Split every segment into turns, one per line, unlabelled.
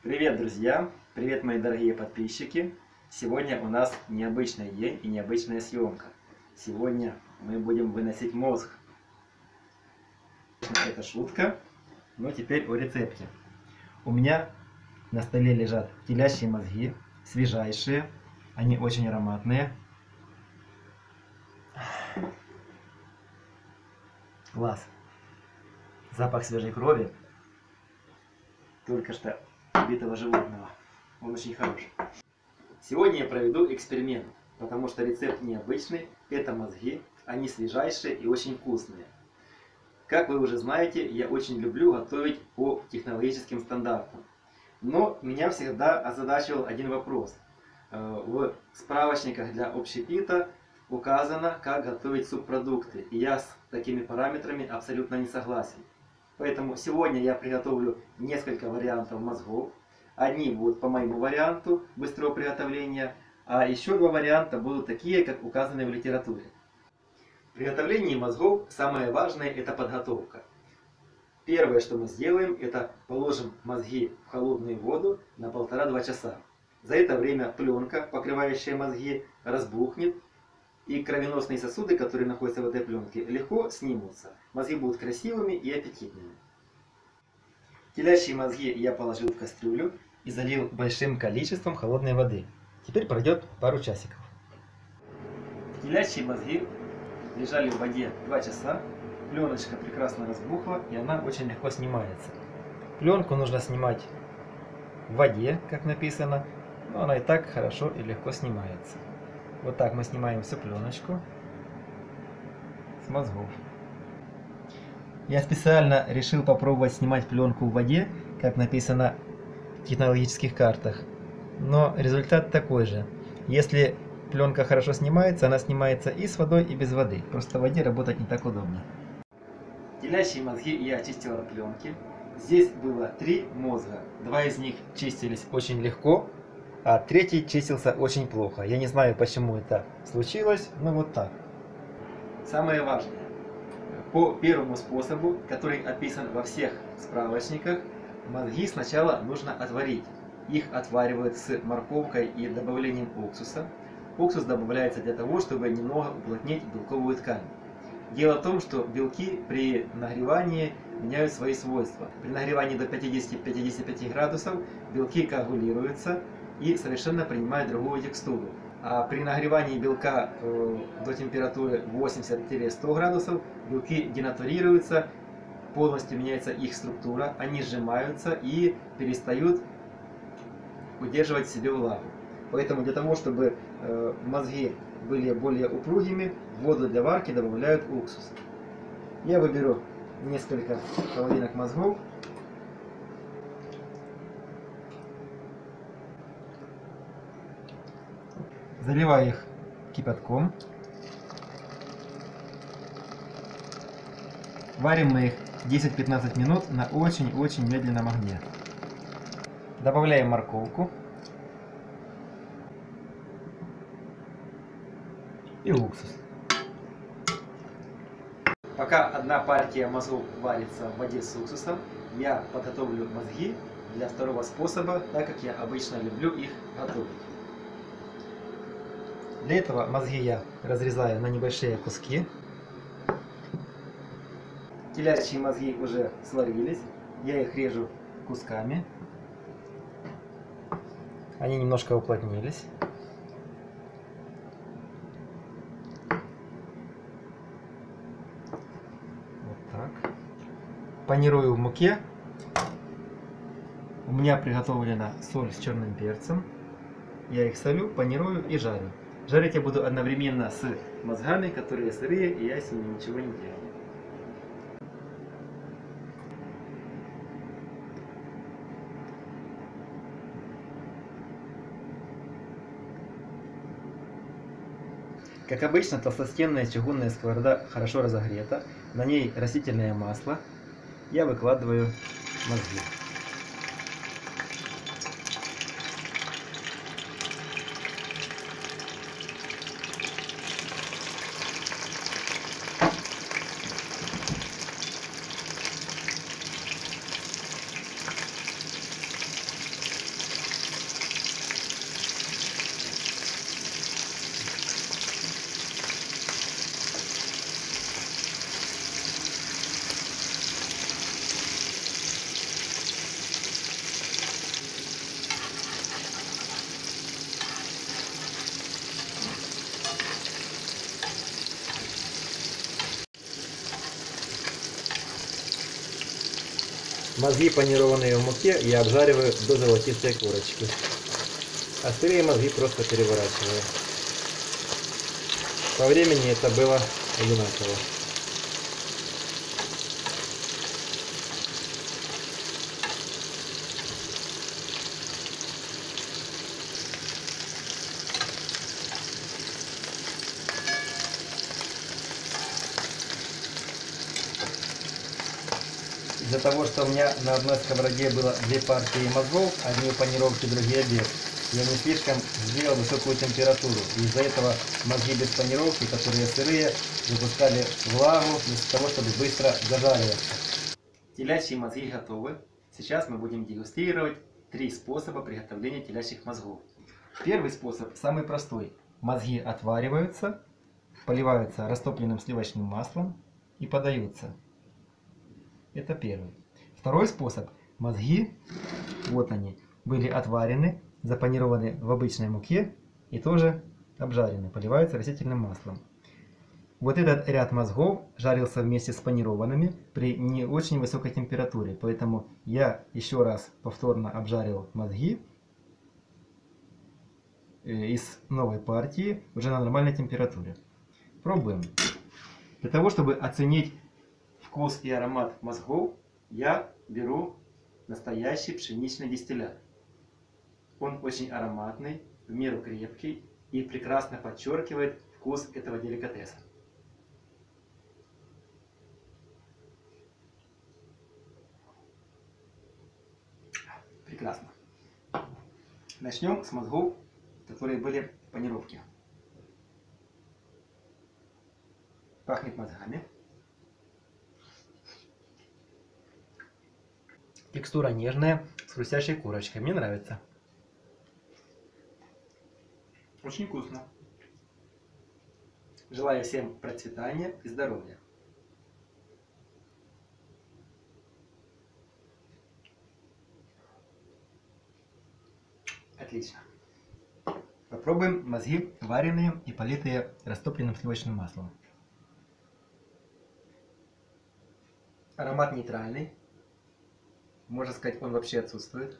Привет, друзья! Привет, мои дорогие подписчики! Сегодня у нас необычный день и необычная съемка. Сегодня мы будем выносить мозг. Это шутка, но теперь о рецепте. У меня на столе лежат телячьи мозги, свежайшие, они очень ароматные. Класс! Запах свежей крови, только что убитого животного. Он очень хороший. Сегодня я проведу эксперимент, потому что рецепт необычный. Это мозги, они свежайшие и очень вкусные. Как вы уже знаете, я очень люблю готовить по технологическим стандартам. Но меня всегда озадачивал один вопрос. В справочниках для общепита указано, как готовить субпродукты. И я с такими параметрами абсолютно не согласен. Поэтому сегодня я приготовлю несколько вариантов мозгов. Одни будут по моему варианту быстрого приготовления, а еще два варианта будут такие, как указаны в литературе. В приготовлении мозгов самое важное – это подготовка. Первое, что мы сделаем, это положим мозги в холодную воду на 1,5-2 часа. За это время пленка, покрывающая мозги, разбухнет, и кровеносные сосуды, которые находятся в этой пленке, легко снимутся. Мозги будут красивыми и аппетитными. Телячьи мозги я положил в кастрюлю и залил большим количеством холодной воды. Теперь пройдет пару часиков. Телячьи мозги лежали в воде 2 часа. Пленочка прекрасно разбухла, и она очень легко снимается. Пленку нужно снимать в воде, как написано, но она и так хорошо и легко снимается. Вот так мы снимаем всю пленочку с мозгов. Я специально решил попробовать снимать пленку в воде, как написано в технологических картах. Но результат такой же. Если пленка хорошо снимается, она снимается и с водой, и без воды. Просто в воде работать не так удобно. Телячьи мозги я очистил от пленки. Здесь было 3 мозга. 2 из них чистились очень легко, а 3 чистился очень плохо. Я не знаю, почему это случилось, но вот так. Самое важное. По первому способу, который описан во всех справочниках, мозги сначала нужно отварить. Их отваривают с морковкой и добавлением уксуса. Уксус добавляется для того, чтобы немного уплотнить белковую ткань. Дело в том, что белки при нагревании меняют свои свойства. При нагревании до 50-55 градусов белки коагулируются и совершенно принимают другую текстуру. А при нагревании белка до температуры 80-100 градусов белки денатурируются, полностью меняется их структура, они сжимаются и перестают удерживать в себе влагу. Поэтому для того, чтобы мозги были более упругими, в воду для варки добавляют уксус. Я выберу несколько половинок мозгов. Заливаю их кипятком. Варим мы их 10-15 минут на очень-очень медленном огне. Добавляем морковку и уксус. Пока одна партия мозгов варится в воде с уксусом, я подготовлю мозги для второго способа, так как я обычно люблю их готовить. Для этого мозги я разрезаю на небольшие куски. Телячьи мозги уже сварились, я их режу кусками. Они немножко уплотнились. Вот так. Панирую в муке. У меня приготовлена соль с черным перцем. Я их солю, панирую и жарю. Жарить я буду одновременно с мозгами, которые сырые, и я с ними ничего не делаю. Как обычно, толстостенная чугунная сковорода хорошо разогрета, на ней растительное масло. Я выкладываю мозги. Мозги, панированные в муке, я обжариваю до золотистой корочки. А сырые мозги просто переворачиваю. По времени это было одинаково. Из-за того, что у меня на одной сковороде было две партии мозгов, одни панировки, другие без, я не слишком сделал высокую температуру. И из-за этого мозги без панировки, которые сырые, выпускали влагу вместо того, чтобы быстро зажариваться. Телячьи мозги готовы. Сейчас мы будем дегустировать 3 способа приготовления телячьих мозгов. Первый способ самый простой. Мозги отвариваются, поливаются растопленным сливочным маслом и подаются. Это первый. Второй способ. Мозги, вот они, были отварены, запанированы в обычной муке и тоже обжарены, поливаются растительным маслом. Вот этот ряд мозгов жарился вместе с панированными при не очень высокой температуре, поэтому я еще раз повторно обжарил мозги из новой партии уже на нормальной температуре. Пробуем. Для того, чтобы оценить вкус и аромат мозгов, я беру настоящий пшеничный дистиллят. Он очень ароматный, в меру крепкий и прекрасно подчеркивает вкус этого деликатеса. Прекрасно. Начнем с мозгов, которые были в панировке. Пахнет мозгами. Текстура нежная, с хрустящей корочкой. Мне нравится. Очень вкусно. Желаю всем процветания и здоровья. Отлично. Попробуем мозги, вареные и политые растопленным сливочным маслом. Аромат нейтральный. Можно сказать, он вообще отсутствует.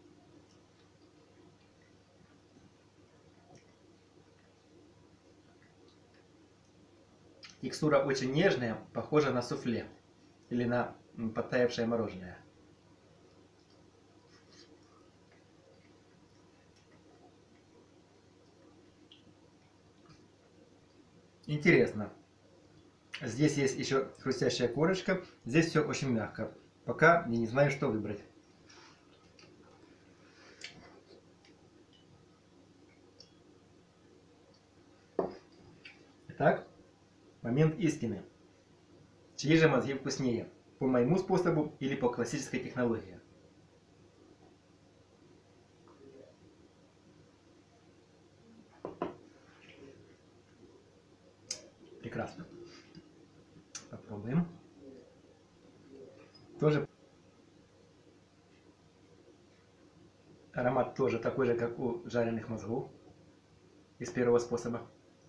Текстура очень нежная, похожа на суфле или на подтаявшее мороженое. Интересно. Здесь есть еще хрустящая корочка. Здесь все очень мягко. Пока я не знаю, что выбрать. Итак, момент истины. Чьи же мозги вкуснее? По моему способу или по классической технологии? Прекрасно. Попробуем. Тоже аромат тоже такой же, как у жареных мозгов из первого способа.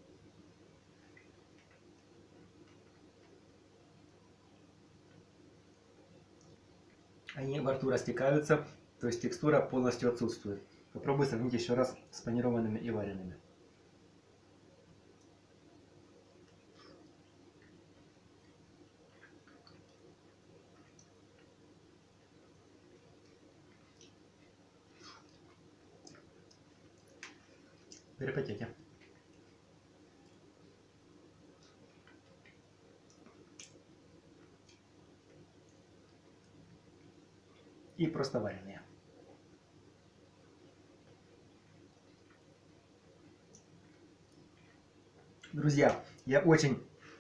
Они во рту растекаются, то есть текстура полностью отсутствует. Попробуй сравнить еще раз с панированными и вареными. Перепотите. И просто вареные. Друзья, я очень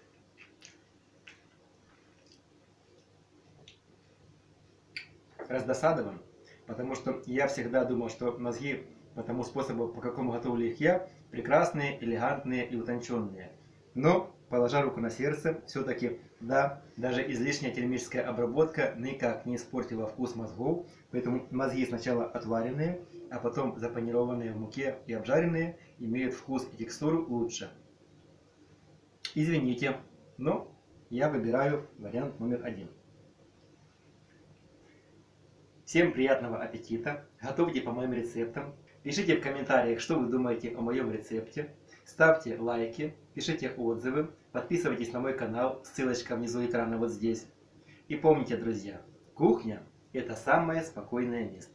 раздосадован, потому что я всегда думал, что мозги по тому способу, по какому готовлю их я, прекрасные, элегантные и утонченные. Но, положа руку на сердце, все-таки, да, даже излишняя термическая обработка никак не испортила вкус мозгов, поэтому мозги сначала отваренные, а потом запанированные в муке и обжаренные имеют вкус и текстуру лучше. Извините, но я выбираю вариант номер 1. Всем приятного аппетита, готовьте по моим рецептам, пишите в комментариях, что вы думаете о моем рецепте, ставьте лайки, пишите отзывы, подписывайтесь на мой канал, ссылочка внизу экрана вот здесь. И помните, друзья, кухня – это самое спокойное место.